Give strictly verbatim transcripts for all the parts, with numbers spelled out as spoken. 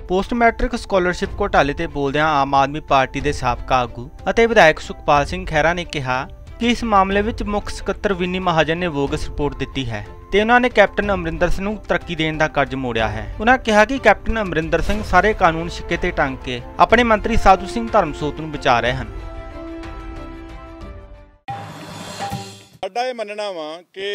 Post matric scholarship घोटाले ते बोलदियां आम आदमी पार्टी के साबका आगू ਅਤੇ विधायक सुखपाल सिंह खैरा ने कहा कि इस मामले ਵਿੱਚ मुख ਸਕੱਤਰ विनी महाजन ने बोगस रिपोर्ट दी है ਤੇ ਉਹਨਾਂ ਨੇ ਕੈਪਟਨ ਅਮਰਿੰਦਰ ਸਿੰਘ ਨੂੰ ਤਰੱਕੀ ਦੇਣ ਦਾ ਕਰਜ਼ ਮੋੜਿਆ ਹੈ। ਉਹਨਾਂ ਕਿਹਾ ਕਿ ਕੈਪਟਨ ਅਮਰਿੰਦਰ ਸਿੰਘ ਸਾਰੇ ਕਾਨੂੰਨ ਸਿੱਕੇ ਤੇ ਟੰਗ ਕੇ ਆਪਣੇ ਮੰਤਰੀ ਸਾਧੂ ਸਿੰਘ ਧਰਮਸੋਤ ਨੂੰ ਬਚਾ ਰਹੇ ਹਨ। ਸਾਡਾ ਇਹ ਮੰਨਣਾ ਵਾ ਕਿ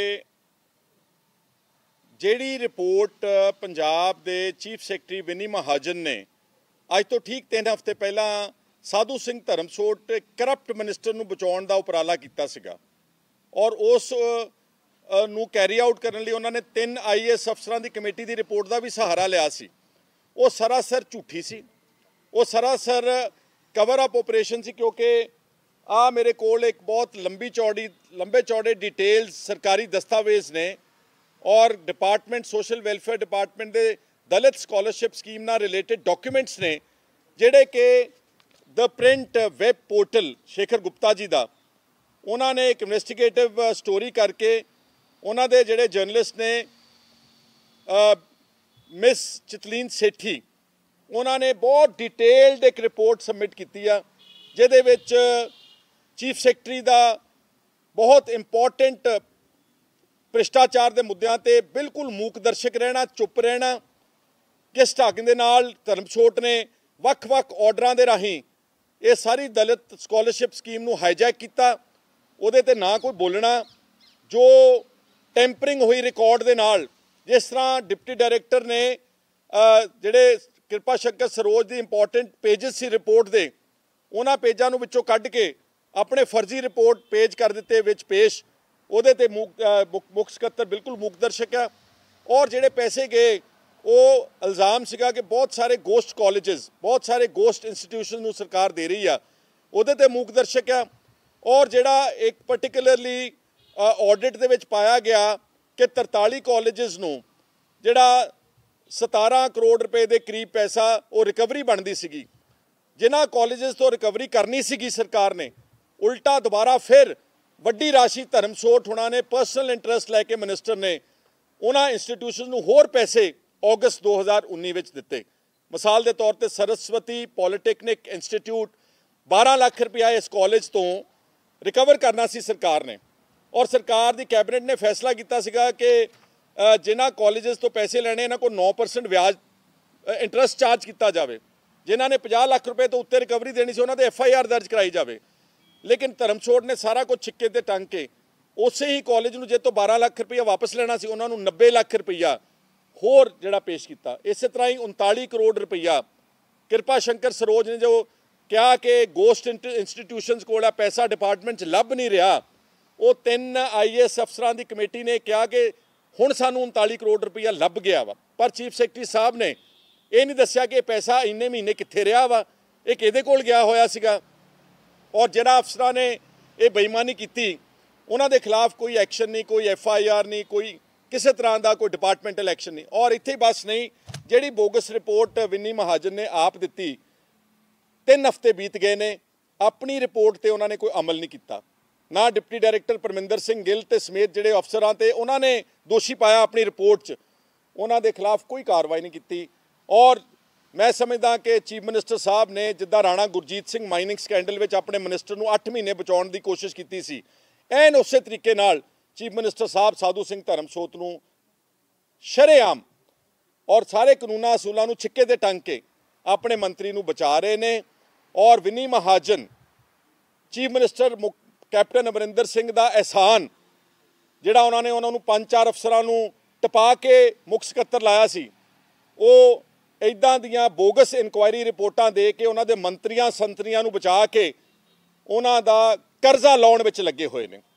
ਜਿਹੜੀ ਰਿਪੋਰਟ ਪੰਜਾਬ ਦੇ ਚੀਫ ਸੈਕਟਰੀ ਵਿਨੀ ਮਹਾਜਨ ਨੇ ਅੱਜ ਤੋਂ ਠੀਕ ਤਿੰਨ ਹਫ਼ਤੇ ਪਹਿਲਾਂ ਸਾਧੂ ਸਿੰਘ ਧਰਮਸੋਤ ਕਰਪਟ ਮਿਨਿਸਟਰ ਨੂੰ ਬਚਾਉਣ ਦਾ ਉਪਰਾਲਾ ਕੀਤਾ ਸੀਗਾ ਔਰ ਉਸ ਨੂੰ ਕੈਰੀ ਆਊਟ ਕਰਨ ਲਈ ਉਹਨਾਂ ਨੇ ਤਿੰਨ ਆਈ ਏ ਐਸ ਅਫਸਰਾਂ ਦੀ ਕਮੇਟੀ ਦੀ ਰਿਪੋਰਟ ਦਾ ਵੀ ਸਹਾਰਾ ਲਿਆ ਸੀ। ਉਹ ਸਰਾਸਰ ਝੂਠੀ ਸੀ, ਉਹ ਸਰਾਸਰ ਕਵਰ ਅਪ ਆਪਰੇਸ਼ਨ ਸੀ ਕਿਉਂਕਿ ਆ ਮੇਰੇ ਕੋਲ ਇੱਕ ਬਹੁਤ ਲੰਬੀ ਚੌੜੀ ਲੰਬੇ ਚੌੜੇ ਡਿਟੇਲਸ ਸਰਕਾਰੀ ਦਸਤਾਵੇਜ਼ ਨੇ और डिपार्टमेंट सोशल वेलफेयर डिपार्टमेंट के दलित स्कॉलरशिप स्कीम नाल रिलेटेड डॉक्यूमेंट्स ने जिहड़े कि the Print web portal Shekhar Gupta ji का उन्होंने एक इन्वेस्टिगेटिव स्टोरी करके उन्होंने जिहड़े जर्नलिस्ट ने मिस चितलीन सेठी उन्होंने बहुत डिटेल्ड एक रिपोर्ट सबमिट की है जिहदे विच चीफ सैकटरी का बहुत इंपॉर्टेंट भ्रिष्टाचार के मुद्दों पर बिल्कुल मूक दर्शक रहना, चुप रहना, किस ढंग के नाल धर्मसोत ने वख-वख ऑर्डरां दे राहीं ये सारी दलित स्कॉलरशिप स्कीम नूं हाईजैक किया, उहदे ते ना कोई बोलना, जो टैंपरिंग हुई रिकॉर्ड दे नाल जिस तरह डिप्टी डायरैक्टर ने जिहड़े कृपा शंकर सरोज की इंपॉर्टेंट पेजिज सी रिपोर्ट दे उन्हां पेजां नूं विचों कढ के अपने फर्जी रिपोर्ट पेज कर दिते विच पेश ਉਹਦੇ ਤੇ ਮੁੱਖ ਮੁੱਖ ਸਕੱਤਰ ਬਿਲਕੁਲ ਮੂਕ ਦਰਸ਼ਕ ਆ ਔਰ ਜਿਹੜੇ ਪੈਸੇ ਗਏ ਉਹ ਇਲਜ਼ਾਮ ਸੀਗਾ ਕਿ ਬਹੁਤ ਸਾਰੇ ਗੋਸਟ ਕਾਲਜਸ ਬਹੁਤ ਸਾਰੇ ਗੋਸਟ ਇੰਸਟੀਟਿਊਸ਼ਨ ਨੂੰ ਸਰਕਾਰ ਦੇ ਰਹੀ ਆ ਉਹਦੇ ਤੇ ਮੂਕ ਦਰਸ਼ਕ ਆ ਔਰ ਜਿਹੜਾ ਇੱਕ ਪਾਰਟਿਕੂਲਰਲੀ ਆਡਿਟ ਦੇ ਵਿੱਚ ਪਾਇਆ ਗਿਆ ਕਿ ਤਰਤਾਲੀ ਕਾਲਜਸ ਨੂੰ ਜਿਹੜਾ ਸਤਾਰਾਂ ਕਰੋੜ ਰੁਪਏ ਦੇ ਕਰੀਬ ਪੈਸਾ ਉਹ ਰਿਕਵਰੀ ਬਣਦੀ ਸੀਗੀ ਜਿਨ੍ਹਾਂ ਕਾਲਜਸ ਤੋਂ ਰਿਕਵਰੀ ਕਰਨੀ ਸੀਗੀ ਸਰਕਾਰ ਨੇ ਉਲਟਾ ਦੁਬਾਰਾ ਫਿਰ ਵੱਡੀ राशि धर्मसोत होना ने परसनल इंटरस्ट लैके मिनिस्टर ने उन्होंने इंस्टीट्यूशन नूं होर पैसे अगस्त दो हज़ार उन्नी विच दिते। मिसाल के तौर पर सरस्वती पॉलीटैक्निक इंस्टीट्यूट बारह लाख रुपया इस कॉलेज तो रिकवर करना सी सरकार ने और सरकार की कैबिनेट ने फैसला किया सीगा कि जिन्हां कॉलेजेस तो पैसे लैने इन्हां को नौ परसेंट ब्याज इंटरस्ट चार्ज किया जाए, जिन्हां ने पचास लाख रुपए तो उत्ते रिकवरी देनी सी उन्हां ते एफ आई आर दर्ज कराई जाए। लेकिन धर्मसोत ने सारा कुछ छिक्के ते टंग के उस ही कॉलेज में जे तो बारह लाख रुपया वापस लेना सी उन्होंने नब्बे लाख रुपया होर जिहड़ा पेश किया। इस तरह ही उनताली करोड़ रुपया कृपा शंकर सरोज ने जो कहा कि गोस्ट इंस्टीट्यूशनस कोल पैसा डिपार्टमेंट लभ नहीं रहा, वो तीन आई ए एस अफसरां की कमेटी ने कहा कि हुण सानूं उनताली करोड़ रुपया लभ गया वा, पर चीफ सैकटरी साहब ने ये नहीं दस्सिया कि पैसा इन्ने महीने कित्थे रहा वा, ये किहदे कोल गया होया सीगा और जिहड़ा अफसरां ने ये बेईमानी की उन्होंने खिलाफ कोई एक्शन नहीं, कोई एफ आई आर नहीं, कोई किसी तरह का कोई डिपार्टमेंटल एक्शन नहीं। और इत्थे बस नहीं, जिहड़ी बोगस रिपोर्ट विनी महाजन ने आप दी तीन हफ्ते बीत गए ने अपनी रिपोर्ट पर उन्होंने कोई अमल नहीं किया। ना डिप्टी डायरैक्टर परमिंदर सिंह गिल ते समेत जिहड़े अफसरां ते उन्होंने दोषी पाया अपनी रिपोर्ट च, उन्होंने खिलाफ कोई कार्रवाई नहीं की। और मैं समझदा कि चीफ मिनिस्टर साहब ने जिद्दां राणा गुरजीत सिंह माइनिंग स्कैंडल में अपने मिनिस्टर नूं अठ महीने बचाउण की कोशिश की सी, एन उस तरीके नाल चीफ मिनिस्टर साहब साधू सिंह धर्मसोत नूं शरेआम और सारे कानूनां असूलां नूं छिक्के ते टंग के अपने मंत्री नूं बचा रहे ने। और Vini Mahajan chief minister captain Amarinder Singh का एहसान जिहड़ा उन्होंने उन्होंने पंज चार अफसरां नूं टपा के मुख सकੱਤਰ लाया सी, वो इदां दियां बोगस इनकुआयरी रिपोर्टां दे के उन्हां दे मंत्रियां संतरियां नूं बचा के उन्हां दा करजा लाउण विच लगे हुए ने।